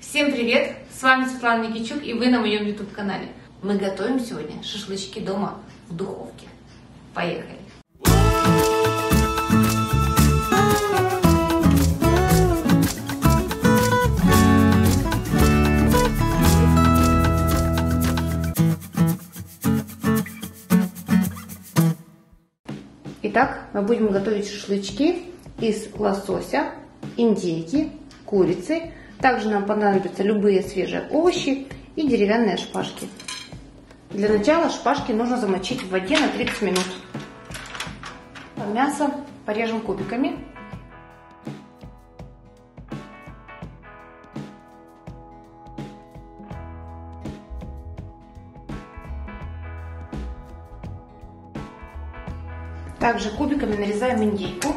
Всем привет! С вами Светлана Никитчук, и вы на моем YouTube канале. Мы готовим сегодня шашлычки дома в духовке. Поехали! Итак, мы будем готовить шашлычки из лосося, индейки, курицы. Также нам понадобятся любые свежие овощи и деревянные шпажки. Для начала шпажки нужно замочить в воде на 30 минут. Мясо порежем кубиками. Также кубиками нарезаем индейку.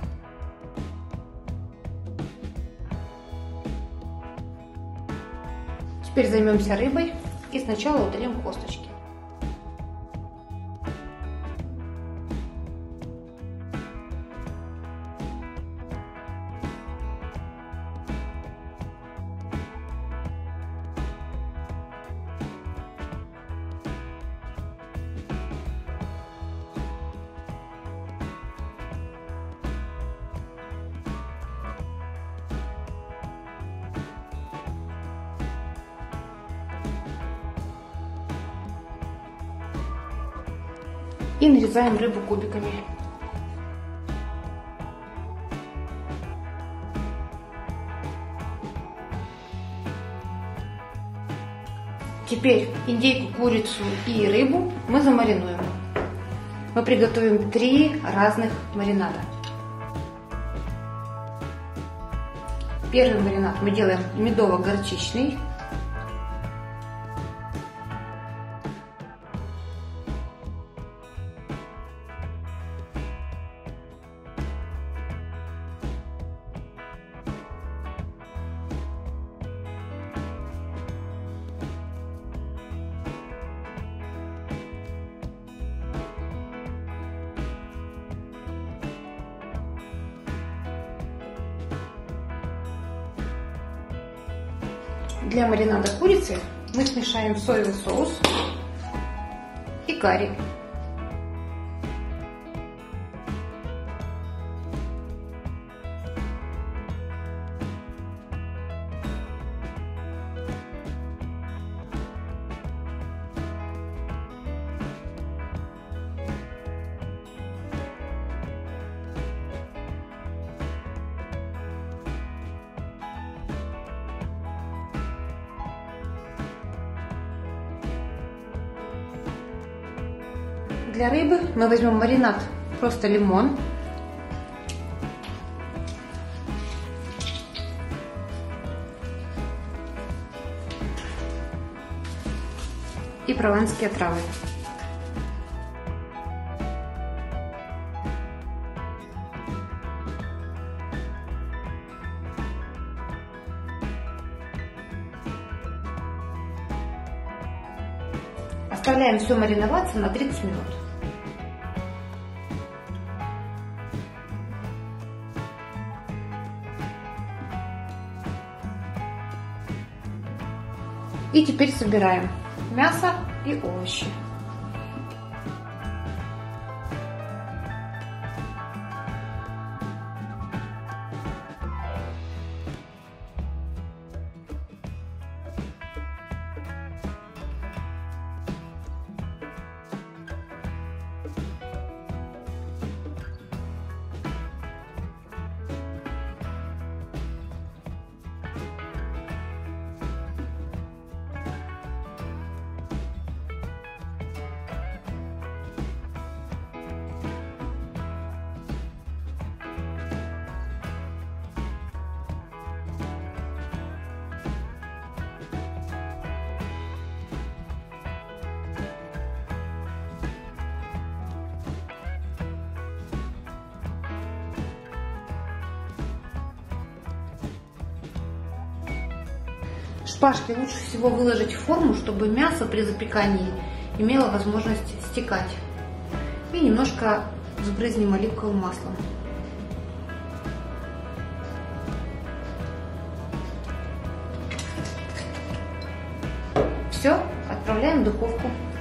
Теперь займемся рыбой и сначала удалим косточки. И нарезаем рыбу кубиками. Теперь индейку, курицу и рыбу мы замаринуем. Мы приготовим 3 разных маринада. Первый маринад мы делаем медово-горчичный. Для маринада курицы мы смешаем соевый соус и карри. Для рыбы мы возьмем маринад просто лимон, и прованские травы. Оставляем все мариноваться на 30 минут. И теперь собираем мясо и овощи. Шпажки лучше всего выложить в форму, чтобы мясо при запекании имело возможность стекать. И немножко сбрызнем оливковым маслом. Все, отправляем в духовку.